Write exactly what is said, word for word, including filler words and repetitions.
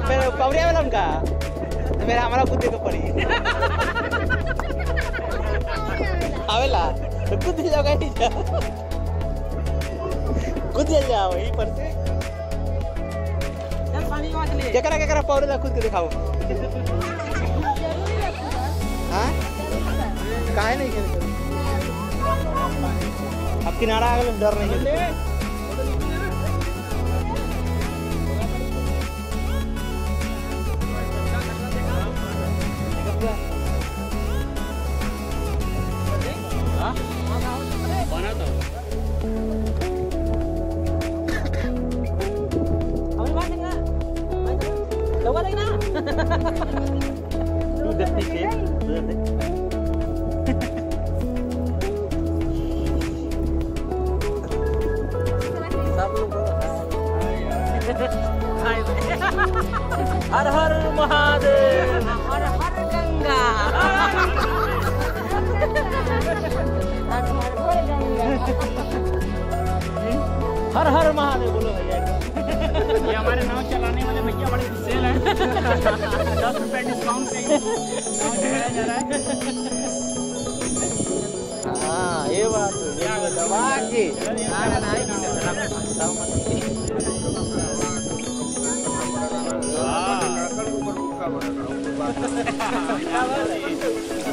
मेरे पवरिया वाला उनका मेरा हमारा कुत्ते को पड़ी आवेला तो कुत्ते जाओगा ही जा कुत्ते जाओ वहीं पर से चल पानी मांग ले क्या करा क्या करा पवरिया खुद के दिखाओ हाँ काहे नहीं खेलते अब किनारा आ गए डर नहीं खेलते बना तो अभी बात देखना लोगा देखना तू देखती है तू देख सब लोग हर हर महादेव हर हर गंगा हर हर महादेव बोलो भैया ये हमारे नाव चलाने वाले भैया बड़े सेल हैं दस रुपए डिस्काउंट पे नाव चलाया जा रहा है हाँ ये बात ये दबा के ना ना ना वाह